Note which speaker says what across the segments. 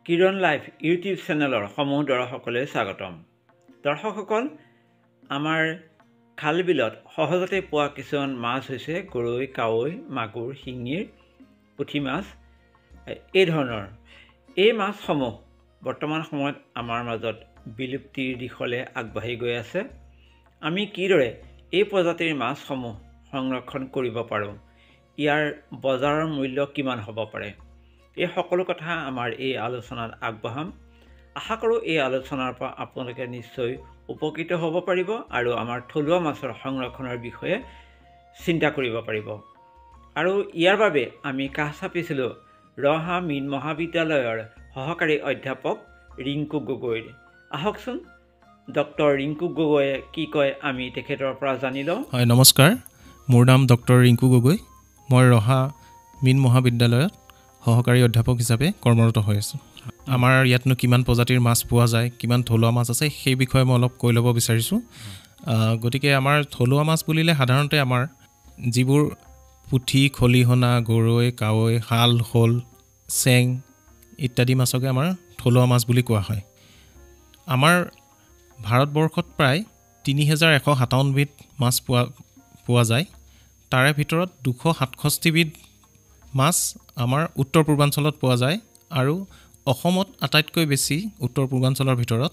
Speaker 1: কিৰণ live YouTube চেনেলৰ সমূহ দৰ্শকলৈ স্বাগতম। দৰ্শকসকল, আমাৰ খাল বিলত সহজতে পোৱা কিছুমান মাছ হৈছে গৰৈ, কাৱৈ, মাগুৰ, শিঙিৰ, পুঠি মাছ এই ধৰণৰ। এই মাছসমূহ বৰ্তমান সময়ত আমাৰ মাজত বিলুপ্তিৰ দিশলৈ আগবাঢ়ি গৈ আছে। আমি কিদৰে এই প্ৰজাতিৰ মাছসমূহ সংৰক্ষণ কৰিব পাৰোঁ, ইয়াৰ বজাৰৰ মূল্য কিমান হ'ব পাৰে, এই সকলো কথা আমাৰ এই আলোচনাত আগবঢ়াম। আশা কৰোঁ এই আলোচনাৰ পৰা আপোনালোকে নিশ্চয় উপকৃত হ'ব পাৰিব আৰু আমাৰ থলুৱা মাছৰ সংৰক্ষণৰ বিষয়ে চিন্তা কৰিব পাৰিব। আৰু ইয়াৰ বাবে আমি কাষ চাপিছিলোঁ ৰহা মীন মহাবিদ্যালয়ৰ সহকাৰী অধ্যাপক ৰিংকু গগৈৰ। আহকচোন ডক্টৰ ৰিংকু গগৈয়ে কি কয় আমি তেখেতৰ পৰা জানি লওঁ।
Speaker 2: হয়, নমস্কাৰ। মোৰ নাম ডক্টৰ ৰিংকু গগৈ। মই ৰহা মীন মহাবিদ্যালয়ত সহকাৰী অধ্যাপক হিচাপে কৰ্মৰত হৈ আছোঁ। আমাৰ ইয়াতনো কিমান প্ৰজাতিৰ মাছ পোৱা যায়, কিমান থলুৱা মাছ আছে, সেই বিষয়ে মই অলপ কৈ ল'ব বিচাৰিছোঁ। গতিকে আমাৰ থলুৱা মাছ বুলিলে সাধাৰণতে আমাৰ যিবোৰ পুঠি, খলিহনা, গৰৈ, কাৱৈ, শাল, শ'ল, চেং ইত্যাদি মাছকে আমাৰ থলুৱা মাছ বুলি কোৱা হয়। আমাৰ ভাৰতবৰ্ষত প্ৰায় ৩,১৫৭ বিধ মাছ পোৱা যায়। তাৰে ভিতৰত ২৬৭ বিধ মাছ আমাৰ উত্তৰ পূৰ্বাঞ্চলত পোৱা যায় আৰু অসমত আটাইতকৈ বেছি উত্তৰ পূৰ্বাঞ্চলৰ ভিতৰত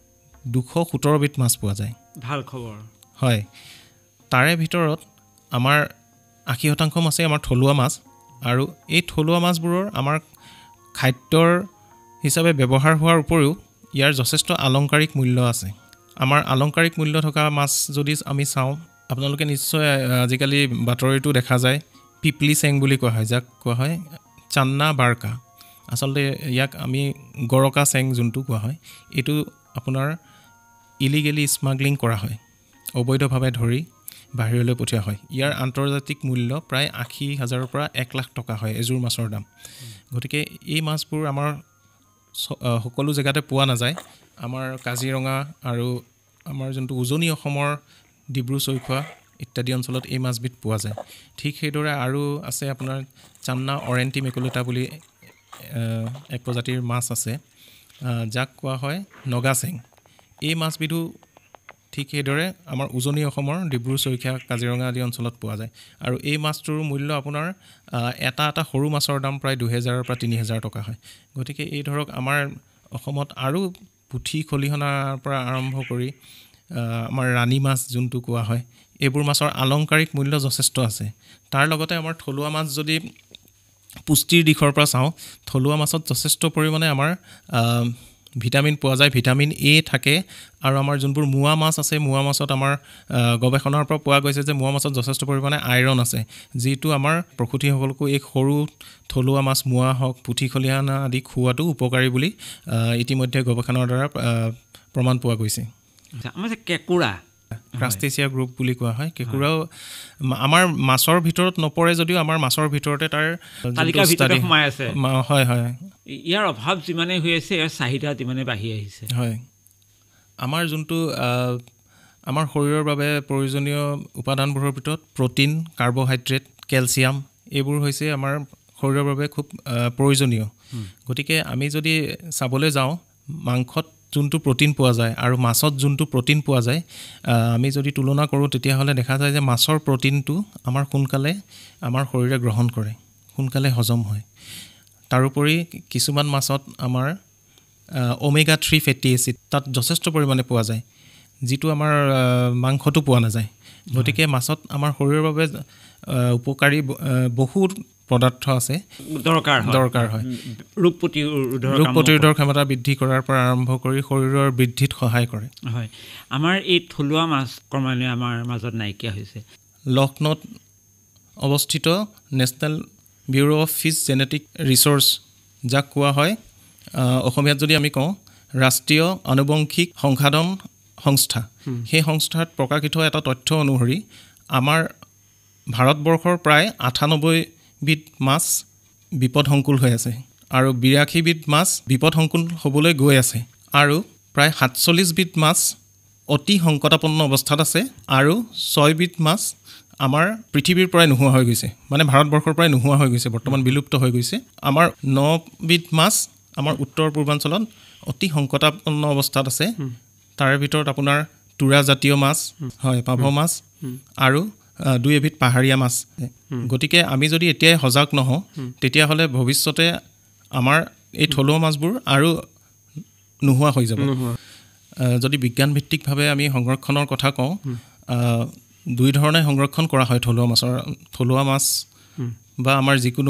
Speaker 2: ২১৭ বিধ মাছ পোৱা যায়।
Speaker 1: ভাল খবৰ।
Speaker 2: হয়, তাৰে ভিতৰত আমাৰ ৮০% মাছেই আমাৰ থলুৱা মাছ আৰু এই থলুৱা মাছবোৰৰ আমাৰ খাদ্যৰ হিচাপে ব্যৱহাৰ হোৱাৰ উপৰিও ইয়াৰ যথেষ্ট আলংকাৰিক মূল্য আছে। আমাৰ আলংকাৰিক মূল্য থকা মাছ যদি আমি চাওঁ, আপোনালোকে নিশ্চয় আজিকালি বাতৰিটো দেখা যায় পিপলি চেং বুলি কোৱা হয়, যাক কোৱা হয় চান্না বাৰকা। আচলতে ইয়াক আমি গৰকা চেং যোনটো কোৱা হয়, এইটো আপোনাৰ ইলিগেলি স্মাগলিং কৰা হয়, অবৈধভাৱে ধৰি বাহিৰলৈ পঠিওৱা হয়। ইয়াৰ আন্তৰ্জাতিক মূল্য প্ৰায় ৮০,০০০ পৰা ১,০০,০০০ টকা হয় এযোৰ মাছৰ দাম। গতিকে এই মাছবোৰ আমাৰ সকলো জেগাতে পোৱা নাযায়। আমাৰ কাজিৰঙা আৰু আমাৰ যোনটো উজনি অসমৰ ডিব্ৰু-চৈখোৱা ইত্যাদি অঞ্চলত এই মাছবিধ পোৱা যায়। ঠিক সেইদৰে আৰু আছে আপোনাৰ চান্না অৰেণ্টি মেকুলেটা বুলি এক প্ৰজাতিৰ মাছ আছে, যাক কোৱা হয় নগা চেং। এই মাছবিধো ঠিক সেইদৰে আমাৰ উজনি অসমৰ ডিব্ৰু-চৈখোৱা, কাজিৰঙা আদি অঞ্চলত পোৱা যায়। আৰু এই মাছটোৰ মূল্য আপোনাৰ এটা সৰু মাছৰ দাম প্ৰায় ২,০০০ পৰা ৩,০০০ টকা হয়। গতিকে এই ধৰক আমাৰ অসমত আৰু পুঠি, খলিহনাৰ পৰা আৰম্ভ কৰি আমাৰ ৰাণী মাছ যোনটো কোৱা হয়, এইবোৰ মাছৰ আলংকাৰিক মূল্য যথেষ্ট আছে। তাৰ লগতে আমাৰ থলুৱা মাছ যদি পুষ্টিৰ দিশৰ পৰা চাওঁ, থলুৱা মাছত যথেষ্ট পৰিমাণে আমাৰ ভিটামিন পোৱা যায়, ভিটামিন এ থাকে। আৰু আমাৰ যোনবোৰ মোৱা মাছ আছে, মোৱা মাছত আমাৰ গৱেষণাৰ পৰা পোৱা গৈছে যে মোৱা মাছত যথেষ্ট পৰিমাণে আইৰণ আছে, যিটো আমাৰ প্ৰসূতিসকলকো এই সৰু থলুৱা মাছ মোৱা হওক, পুঠি, খলিহনা আদি খোৱাটো উপকাৰী বুলি ইতিমধ্যে গৱেষণাৰ দ্বাৰা প্ৰমাণ পোৱা গৈছে।
Speaker 1: আমাৰ যে কেঁকুৰা,
Speaker 2: ক্ৰাষ্টেচিয়া গ্ৰুপ বুলি কোৱা হয়, কেঁকুৰাও আমাৰ মাছৰ ভিতৰত নপৰে যদিও আমাৰ মাছৰ ভিতৰতে তাৰ
Speaker 1: তালিকাৰ ভিতৰতে সোমাই আছে।
Speaker 2: হয় হয়,
Speaker 1: ইয়াৰ অভাৱ যিমানেই হৈ আছে, ইয়াৰ চাহিদা যিমানেই বাঢ়ি আহিছে।
Speaker 2: হয়, আমাৰ যোনটো আমাৰ শৰীৰৰ বাবে প্ৰয়োজনীয় উপাদানবোৰৰ ভিতৰত প্ৰ'টিন, কাৰ্বহাইড্ৰেট, কেলছিয়াম এইবোৰ হৈছে আমাৰ শৰীৰৰ বাবে খুব প্ৰয়োজনীয়। গতিকে আমি যদি চাবলৈ যাওঁ, মাংসত যোনটো প্ৰ'টিন পোৱা যায় আৰু মাছত যোনটো প্ৰ'টিন পোৱা যায়, আমি যদি তুলনা কৰোঁ তেতিয়াহ'লে দেখা যায় যে মাছৰ প্ৰ'টিনটো আমাৰ সোনকালে আমাৰ শৰীৰে গ্ৰহণ কৰে, সোনকালে হজম হয়। তাৰোপৰি কিছুমান মাছত আমাৰ ওমেগা 3 ফেটি এচিড তাত যথেষ্ট পৰিমাণে পোৱা যায়, যিটো আমাৰ মাংসতো পোৱা নাযায়। গতিকে মাছত আমাৰ শৰীৰৰ বাবে উপকাৰী বহুত পদাৰ্থ আছে, দৰকাৰ হয়।
Speaker 1: ৰোগ
Speaker 2: প্ৰতিৰোধৰ ক্ষমতা বৃদ্ধি কৰাৰ পৰা আৰম্ভ কৰি শৰীৰৰ বৃদ্ধিত সহায় কৰে।
Speaker 1: হয়, আমাৰ এই থলুৱা মাছ ক্ৰমান্বয়ে আমাৰ মাজত নাইকিয়া হৈছে।
Speaker 2: লক্ষ্ণৌত অৱস্থিত national bureau' of fish genetic research, যাক কোৱা হয় অসমীয়াত যদি আমি কওঁ ৰাষ্ট্ৰীয় আনুবংশিক সংসাধন সংস্থা, সেই সংস্থাত প্ৰকাশিত এটা তথ্য অনুসৰি আমাৰ ভাৰতবৰ্ষৰ প্ৰায় ৯৮ বিধ মাছ বিপদসংকুল হৈ আছে আৰু ৮২ বিধ মাছ বিপদসংকুল হ'বলৈ গৈ আছে আৰু প্ৰায় ৪৭ বিধ মাছ অতি সংকটাপন্ন অৱস্থাত আছে আৰু ৬ বিধ মাছ আমাৰ পৃথিৱীৰ পৰাই নোহোৱা হৈ গৈছে, মানে ভাৰতবৰ্ষৰ পৰাই নোহোৱা হৈ গৈছে, বৰ্তমান বিলুপ্ত হৈ গৈছে। আমাৰ ৯ বিধ মাছ আমাৰ উত্তৰ পূৰ্বাঞ্চলত অতি সংকটাপন্ন অৱস্থাত আছে তাৰে ভিতৰত আপোনাৰ তুৰা জাতীয় মাছ হয় পাভ মাছ আৰু 2 এবিধ পাহাৰীয়া মাছ গতিকে আমি যদি এতিয়াই সজাগ নহওঁ তেতিয়াহ'লে ভৱিষ্যতে আমাৰ এই থলুৱা মাছবোৰ আৰু নোহোৱা হৈ যাব যদি বিজ্ঞানভিত্তিকভাৱে আমি সংৰক্ষণৰ কথা কওঁ 2 ধৰণে সংৰক্ষণ কৰা হয় থলুৱা মাছ বা আমাৰ যিকোনো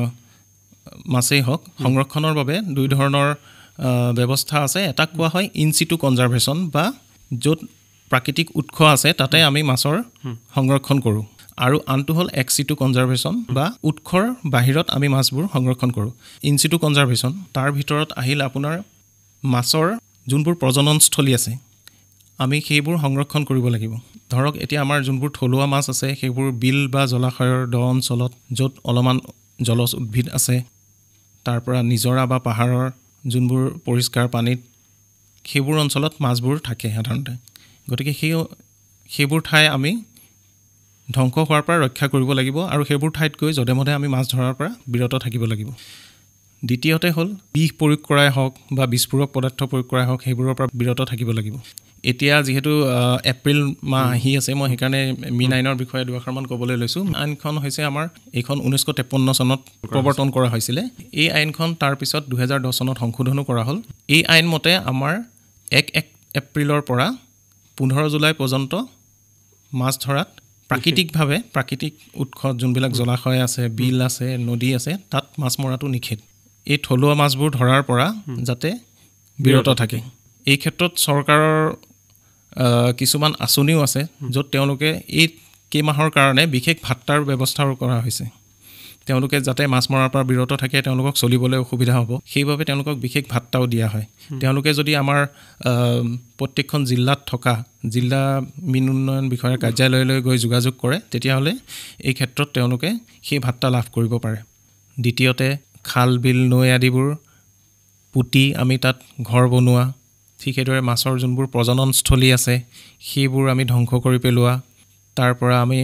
Speaker 2: মাছেই হওক সংৰক্ষণৰ বাবে 2 ধৰণৰ ব্যৱস্থা আছে এটা কোৱা হয় ইন সিটু কনজাৰভেশ্যন বা য'ত প্ৰাকৃতিক উৎস আছে তাতে আমি মাছৰ সংৰক্ষণ কৰোঁ আৰু আনটো হ'ল এক্স সিটু কনজাৰভেশ্যন বা উৎসৰ বাহিৰত আমি মাছবোৰ সংৰক্ষণ কৰোঁ ইন সিটু কনজাৰভেশ্যন তাৰ ভিতৰত আহিল আপোনাৰ মাছৰ যোনবোৰ প্ৰজননস্থলী আছে আমি সেইবোৰ সংৰক্ষণ কৰিব লাগিব ধৰক এতিয়া আমাৰ যোনবোৰ থলুৱা মাছ আছে সেইবোৰ বিল বা জলাশয়ৰ দ অঞ্চলত য'ত অলপমান জলজ উদ্ভিদ আছে তাৰ পৰা নিজৰা বা পাহাৰৰ যোনবোৰ পৰিষ্কাৰ পানীত সেইবোৰ অঞ্চলত মাছবোৰ থাকে সাধাৰণতে গতিকে সেইবোৰ ঠাই আমি ধ্বংস হোৱাৰ পৰা ৰক্ষা কৰিব লাগিব আৰু সেইবোৰ ঠাইত গৈ যধে মধে আমি মাছ ধৰাৰ পৰা বিৰত থাকিব লাগিব দ্বিতীয়তে হ'ল বিষ প্ৰয়োগ কৰাই হওক বা বিস্ফোৰক পদাৰ্থ প্ৰয়োগ কৰাই হওক সেইবোৰৰ পৰা বিৰত থাকিব লাগিব এতিয়া যিহেতু এপ্ৰিল মাহ আহি আছে মই সেইকাৰণে মিন আইনৰ বিষয়ে দুআষাৰমান ক'বলৈ লৈছোঁ আইনখন হৈছে আমাৰ এইখন 1953 চনত প্ৰৱৰ্তন কৰা হৈছিলে এই আইনখন তাৰপিছত 2010 চনত সংশোধনো কৰা হ'ল এই আইন মতে আমাৰ 1 এপ্ৰিলৰ পৰা 15 জুলাই পৰ্যন্ত মাছ ধৰাত প্ৰাকৃতিকভাৱে প্ৰাকৃতিক উৎস যোনবিলাক জলাশয় আছে বিল আছে নদী আছে তাত মাছ মৰাটো নিষেধ এই থলুৱা মাছবোৰ ধৰাৰ পৰা যাতে বিৰত থাকে এই ক্ষেত্ৰত চৰকাৰৰ কিছুমান আঁচনিও আছে য'ত তেওঁলোকে এই কেইমাহৰ কাৰণে বিশেষ ভাত্তাৰ ব্যৱস্থাও কৰা হৈছে তেওঁলোকে যাতে মাছ মৰাৰ পৰা বিৰত থাকে তেওঁলোকক চলিবলৈ অসুবিধা হ'ব সেইবাবে তেওঁলোকক বিশেষ ভাত্তাও দিয়া হয় তেওঁলোকে যদি আমাৰ প্ৰত্যেকখন জিলাত থকা জিলা মীন উন্নয়ন বিষয়াৰ কাৰ্যালয়লৈ গৈ যোগাযোগ কৰে তেতিয়াহ'লে এই ক্ষেত্ৰত তেওঁলোকে সেই ভাত্তা লাভ কৰিব পাৰে দ্বিতীয়তে খাল বিল নৈ আদিবোৰ পুতি আমি তাত ঘৰ বনোৱা ঠিক সেইদৰে মাছৰ যোনবোৰ প্ৰজননস্থলী আছে সেইবোৰ আমি ধ্বংস কৰি পেলোৱা তাৰ পৰা আমি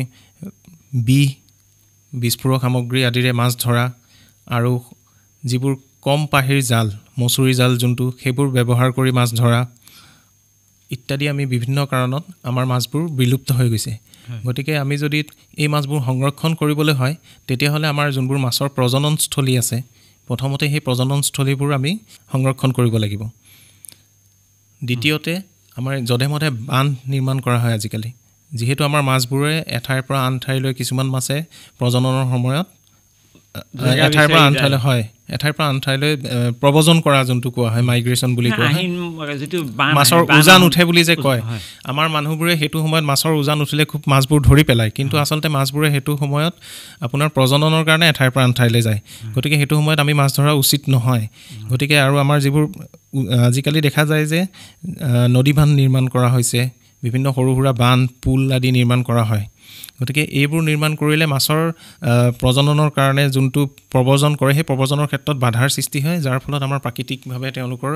Speaker 2: বিস্ফোৰক সামগ্ৰী আদিৰে মাছ ধৰা আৰু যিবোৰ কম পাহিৰ জাল মচুৰি জাল যোনটো সেইবোৰ ব্যৱহাৰ কৰি মাছ ধৰা ইত্যাদি আমি বিভিন্ন কাৰণত আমাৰ মাছবোৰ বিলুপ্ত হৈ গৈছে গতিকে আমি যদি এই মাছবোৰ সংৰক্ষণ কৰিবলৈ হয় তেতিয়াহ'লে আমাৰ যোনবোৰ মাছৰ প্ৰজননস্থলী আছে প্ৰথমতে সেই প্ৰজননস্থলীবোৰ আমি সংৰক্ষণ কৰিব লাগিব দ্বিতীয়তে আমাৰ যধে মধে বান্ধ নিৰ্মাণ কৰা হয় আজিকালি যিহেতু আমাৰ মাছবোৰে এঠাইৰ পৰা আন ঠাইলৈ কিছুমান মাছে প্ৰজননৰ সময়ত এঠাইৰ পৰা আন ঠাইলৈ প্ৰব্ৰজন কৰা যোনটো কোৱা হয় মাইগ্ৰেশ্যন বুলি কোৱা হয় মাছৰ উজান উঠে বুলি যে কয় আমাৰ মানুহবোৰে সেইটো সময়ত মাছৰ উজান উঠিলে খুব মাছবোৰ ধৰি পেলায় কিন্তু আচলতে মাছবোৰে সেইটো সময়ত আপোনাৰ প্ৰজননৰ কাৰণে এঠাইৰ পৰা আন ঠাইলৈ যায় গতিকে সেইটো সময়ত আমি মাছ ধৰা উচিত নহয় গতিকে আৰু আমাৰ যিবোৰ আজিকালি দেখা যায় যে নদী বান্ধ নিৰ্মাণ কৰা হৈছে বিভিন্ন সৰু সুৰা বান্ধ পুল আদি নিৰ্মাণ কৰা হয় গতিকে এইবোৰ নিৰ্মাণ কৰিলে মাছৰ প্ৰজননৰ কাৰণে যোনটো প্ৰব্ৰজন কৰে সেই প্ৰব্ৰজনৰ ক্ষেত্ৰত বাধাৰ সৃষ্টি হয় যাৰ ফলত আমাৰ প্ৰাকৃতিকভাৱে তেওঁলোকৰ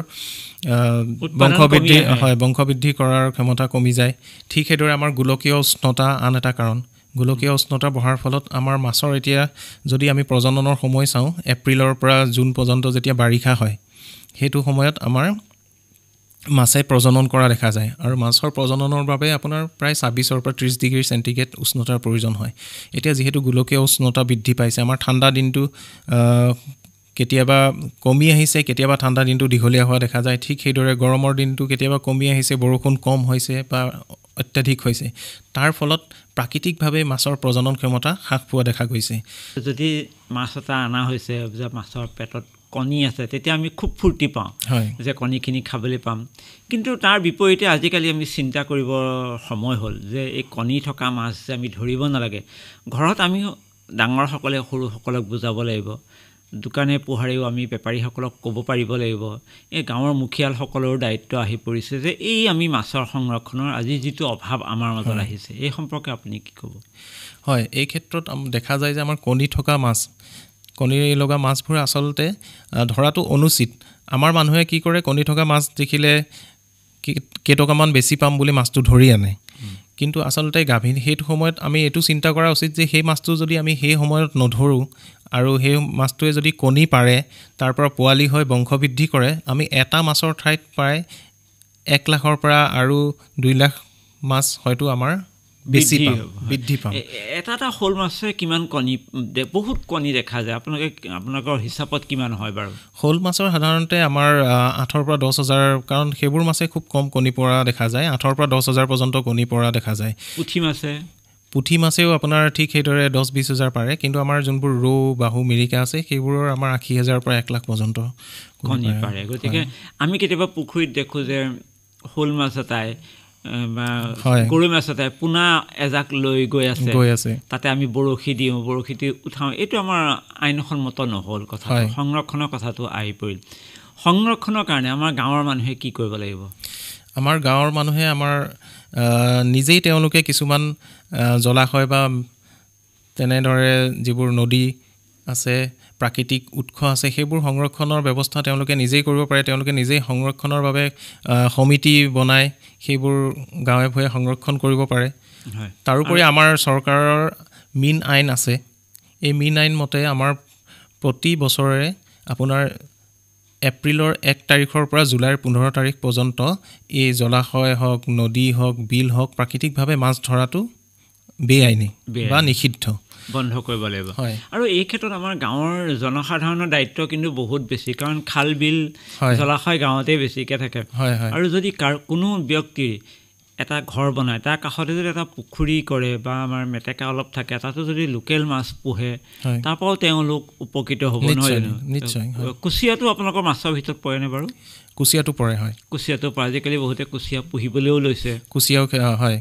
Speaker 2: বংশবৃদ্ধি কৰাৰ ক্ষমতা কমি যায় ঠিক সেইদৰে আমাৰ গোলকীয় উষ্ণতা আন এটা কাৰণ গোলকীয় উষ্ণতা বঢ়াৰ ফলত আমাৰ মাছৰ এতিয়া যদি আমি প্ৰজননৰ সময় চাওঁ এপ্ৰিলৰ পৰা জুন পৰ্যন্ত যেতিয়া বাৰিষা হয় সেইটো সময়ত আমাৰ মাছে প্ৰজনন কৰা দেখা যায় আৰু মাছৰ প্ৰজননৰ বাবে আপোনাৰ প্ৰায় 26 পৰা 30 ডিগ্ৰী চেণ্টিগ্ৰেড উষ্ণতাৰ প্ৰয়োজন হয় এতিয়া যিহেতু গোলকীয় উষ্ণতা বৃদ্ধি পাইছে আমাৰ ঠাণ্ডা দিনটো কেতিয়াবা কমি আহিছে কেতিয়াবা ঠাণ্ডা দিনটো দীঘলীয়া হোৱা দেখা যায় ঠিক সেইদৰে গৰমৰ দিনটো কেতিয়াবা কমি আহিছে বৰষুণ কম হৈছে বা অত্যাধিক হৈছে তাৰ ফলত প্ৰাকৃতিকভাৱে মাছৰ প্ৰজনন ক্ষমতা হ্ৰাস পোৱা দেখা গৈছে
Speaker 1: যদি মাছ এটা অনা হৈছে যে মাছৰ পেটত কণী আছে তেতিয়া আমি খুব ফূৰ্তি পাওঁ যে কণীখিনি খাবলৈ পাম কিন্তু তাৰ বিপৰীতে আজিকালি আমি চিন্তা কৰিব সময় হ'ল যে এই কণী থকা মাছ যে আমি ধৰিব নালাগে ঘৰত আমি ডাঙৰসকলে সৰুসকলক বুজাব লাগিব দোকানে পোহাৰেও আমি বেপাৰীসকলক ক'ব পাৰিব লাগিব এই গাঁৱৰ মুখিয়ালসকলৰ দায়িত্ব আহি পৰিছে যে এই আমি মাছৰ সংৰক্ষণৰ আজি যিটো অভাৱ আমাৰ মাজত আহিছে এই সম্পৰ্কে আপুনি কি ক'ব
Speaker 2: হয় এই ক্ষেত্ৰত দেখা যায় যে আমাৰ কণী থকা মাছ কণী লগা মাছবোৰ আচলতে ধৰাটো অনুচিত আমাৰ মানুহে কি কৰে কণী থকা মাছ দেখিলে কেইটকামান বেছি পাম বুলি মাছটো ধৰি আনে কিন্তু আচলতে গাভীন সেইটো সময়ত আমি এইটো চিন্তা কৰা উচিত যে সেই মাছটো যদি আমি সেই সময়ত নধৰোঁ আৰু সেই মাছটোৱে যদি কণী পাৰে তাৰ পৰা পোৱালি হৈ বংশবৃদ্ধি কৰে আমি এটা মাছৰ ঠাইত প্ৰায় 1 লাখৰ পৰা আৰু 2 লাখ মাছ হয়তো আমাৰ বেছি বৃদ্ধি পাম।
Speaker 1: এটা শ'ল মাছে কিমান কণী বহুত কণী দেখা যায় আপোনালোকৰ হিচাপত কিমান হয় বাৰু?
Speaker 2: শ'ল মাছৰ সাধাৰণতে আমাৰ 8ৰ পৰা 10,000 কাৰণ সেইবোৰ মাছে খুব কম কণী পৰা দেখা যায় 8ৰ পৰা 10,000 পৰ্যন্ত কণী পৰা দেখা যায়। পুঠি মাছেও আপোনাৰ ঠিক সেইদৰে 10-20,000 পাৰে কিন্তু আমাৰ যোনবোৰ ৰৌ বাহু মিৰিকা আছে সেইবোৰৰ আমাৰ 80,000 পৰা 1 লাখ পৰ্যন্ত
Speaker 1: কণী পাৰে। গতিকে আমি কেতিয়াবা পুখুৰীত দেখোঁ যে শ'ল মাছ এটাই বা গৰৈ মাছ এটাই পোনা এজাক লৈ গৈ আছে তাতে আমি বৰশী দিওঁ বৰশী দি উঠাওঁ এইটো আমাৰ আইনসন্মত নহ'ল কথা সংৰক্ষণৰ কথাটো আহি পৰিল। সংৰক্ষণৰ কাৰণে আমাৰ গাঁৱৰ মানুহে কি কৰিব লাগিব?
Speaker 2: আমাৰ গাঁৱৰ মানুহে আমাৰ নিজেই তেওঁলোকে কিছুমান জলাশয় বা তেনেদৰে যিবোৰ নদী আছে প্ৰাকৃতিক উৎস আছে সেইবোৰ সংৰক্ষণৰ ব্যৱস্থা তেওঁলোকে নিজেই কৰিব পাৰে। তেওঁলোকে নিজেই সংৰক্ষণৰ বাবে সমিতি বনাই সেইবোৰ গাঁৱে ভূঞে সংৰক্ষণ কৰিব পাৰে। তাৰোপৰি আমাৰ চৰকাৰৰ মীন আইন আছে। এই মীন আইন মতে আমাৰ প্ৰতি বছৰে আপোনাৰ এপ্ৰিলৰ 1 তাৰিখৰ পৰা জুলাইৰ 15 তাৰিখ পৰ্যন্ত এই জলাশয় হওক নদী হওক বিল হওক প্ৰাকৃতিকভাৱে মাছ ধৰাটো বেআইনী বা নিষিদ্ধ
Speaker 1: বন্ধ কৰিব লাগিব। আৰু এই ক্ষেত্ৰত আমাৰ গাঁৱৰ জনসাধাৰণৰ দায়িত্ব কিন্তু বহুত বেছি কাৰণ খাল বিল জলাশয় গাঁৱতে বেছিকৈ থাকে। আৰু যদি কোনো ব্যক্তিৰ এটা ঘৰ বনায় তাৰ কাষতে যদি এটা পুখুৰী কৰে বা আমাৰ মেটেকা অলপ থাকে তাতো যদি লোকেল মাছ পোহে তাৰ পৰাও তেওঁলোক উপকৃত হ'ব নহয় জানো?
Speaker 2: নিশ্চয়।
Speaker 1: কুচিয়াটো আপোনালোকৰ মাছৰ ভিতৰত পৰেনে বাৰু?
Speaker 2: কুচিয়াটো পৰে।
Speaker 1: কুচিয়াটো পৰে। আজিকালি বহুতে কুচিয়া পুহিবলৈও লৈছে।
Speaker 2: কুচিয়াও হয়।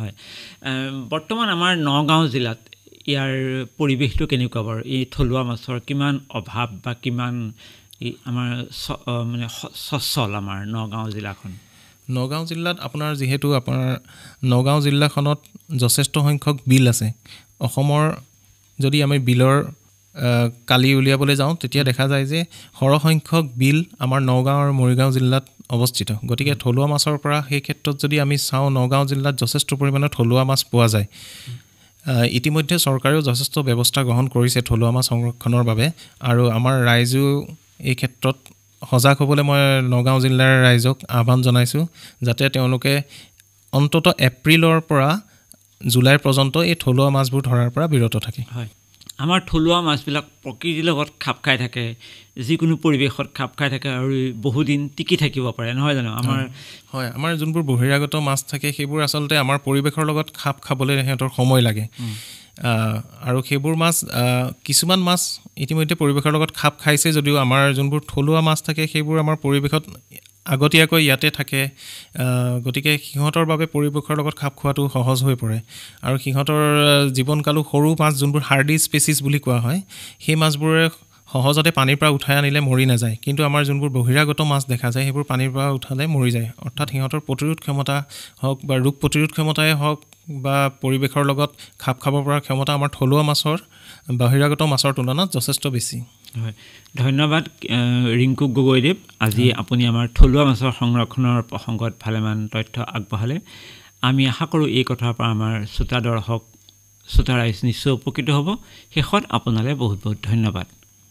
Speaker 1: বৰ্তমান আমাৰ নগাঁও জিলাত ইয়াৰ পৰিৱেশটো কেনেকুৱা বাৰু? এই থলুৱা মাছৰ কিমান অভাৱ বা কিমান আমাৰ মানে সচ্ছল আমাৰ নগাঁও জিলাখন?
Speaker 2: নগাঁও জিলাত আপোনাৰ যিহেতু আপোনাৰ নগাঁও জিলাখনত যথেষ্ট সংখ্যক বিল আছে। অসমৰ যদি আমি বিলৰ কালি উলিয়াবলৈ যাওঁ তেতিয়া দেখা যায় যে সৰহসংখ্যক বিল আমাৰ নগাঁও আৰু মৰিগাঁও জিলাত অৱস্থিত। গতিকে থলুৱা মাছৰ পৰা সেই ক্ষেত্ৰত যদি আমি চাওঁ নগাঁও জিলাত যথেষ্ট পৰিমাণৰ থলুৱা মাছ পোৱা যায়। ইতিমধ্যে চৰকাৰেও যথেষ্ট ব্যৱস্থা গ্ৰহণ কৰিছে থলুৱা মাছ সংৰক্ষণৰ বাবে আৰু আমাৰ ৰাইজেও এই ক্ষেত্ৰত সজাগ হ'বলৈ মই নগাঁও জিলাৰ ৰাইজক আহ্বান জনাইছোঁ যাতে তেওঁলোকে অন্তত এপ্ৰিলৰ পৰা জুলাই পৰ্যন্ত এই থলুৱা মাছবোৰ ধৰাৰ পৰা বিৰত থাকে।
Speaker 1: আমাৰ থলুৱা মাছবিলাক প্ৰকৃতিৰ লগত খাপ খাই থাকে যিকোনো পৰিৱেশত খাপ খাই থাকে আৰু বহুদিন টিকি থাকিব পাৰে নহয় জানো?
Speaker 2: আমাৰ যোনবোৰ বহিৰাগত মাছ থাকে সেইবোৰ আচলতে আমাৰ পৰিৱেশৰ লগত খাপ খাবলৈ সিহঁতৰ সময় লাগে। আৰু সেইবোৰ মাছ কিছুমান মাছ ইতিমধ্যে পৰিৱেশৰ লগত খাপ খাইছে যদিও আমাৰ যোনবোৰ থলুৱা মাছ থাকে সেইবোৰ আমাৰ পৰিৱেশত আগতীয়াকৈ ইয়াতে থাকে। গতিকে সিহঁতৰ বাবে পৰিৱেশৰ লগত খাপ খোৱাটো সহজ হৈ পৰে আৰু সিহঁতৰ জীৱনকালো সৰু মাছ যোনবোৰ হাৰ্ডি স্পেচিছ বুলি কোৱা হয় সেই মাছবোৰে সহজতে পানীৰ পৰা উঠাই আনিলে মৰি নাযায়। কিন্তু আমাৰ যোনবোৰ বহিৰাগত মাছ দেখা যায় সেইবোৰ পানীৰ পৰা উঠালে মৰি যায়। অৰ্থাৎ সিহঁতৰ প্ৰতিৰোধ ক্ষমতা হওক বা ৰোগ প্ৰতিৰোধ ক্ষমতাই হওক বা পৰিৱেশৰ লগত খাপ খাব পৰা ক্ষমতা আমাৰ থলুৱা মাছৰ বহিৰাগত মাছৰ তুলনাত যথেষ্ট বেছি।
Speaker 1: ধন্যবাদ ৰিংকু গগৈদেৱ। আজি আপুনি আমাৰ থলুৱা মাছৰ সংৰক্ষণৰ প্ৰসংগত ভালেমান তথ্য আগবঢ়ালে। আমি আশা কৰোঁ এই কথাৰ পৰা আমাৰ শ্ৰোতা দৰ্শক শ্ৰোতা ৰাইজ নিশ্চয় উপকৃত হ'ব। শেষত আপোনালৈ বহুত বহুত ধন্যবাদ।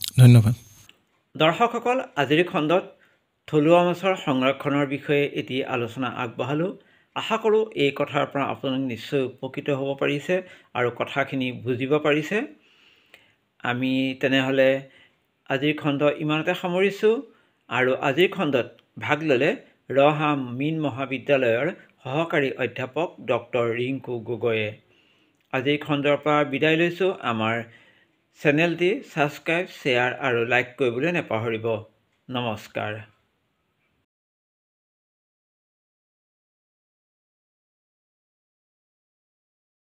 Speaker 1: দৰ্শকসকল, আজিৰ খণ্ডত থলুৱা মাছৰ সংৰক্ষণৰ বিষয়ে এটি আলোচনা আগবঢ়ালোঁ। আশা কৰোঁ এই কথাৰ পৰা আপোনালোক নিশ্চয় উপকৃত হ'ব পাৰিছে আৰু কথাখিনি বুজিব পাৰিছে। আমি তেনেহ'লে আজিৰ খণ্ড ইমানতে সামৰিছোঁ আৰু আজিৰ খণ্ডত ভাগ ল'লে ৰহা মীন মহাবিদ্যালয়ৰ সহকাৰী অধ্যাপক ডক্টৰ ৰিংকু গগৈয়ে। আজিৰ খণ্ডৰ পৰা বিদায় লৈছোঁ। আমাৰ চেনেলটি ছাবস্ক্ৰাইব, শ্বেয়াৰ আৰু লাইক কৰিবলৈ নাপাহৰিব। নমস্কাৰ।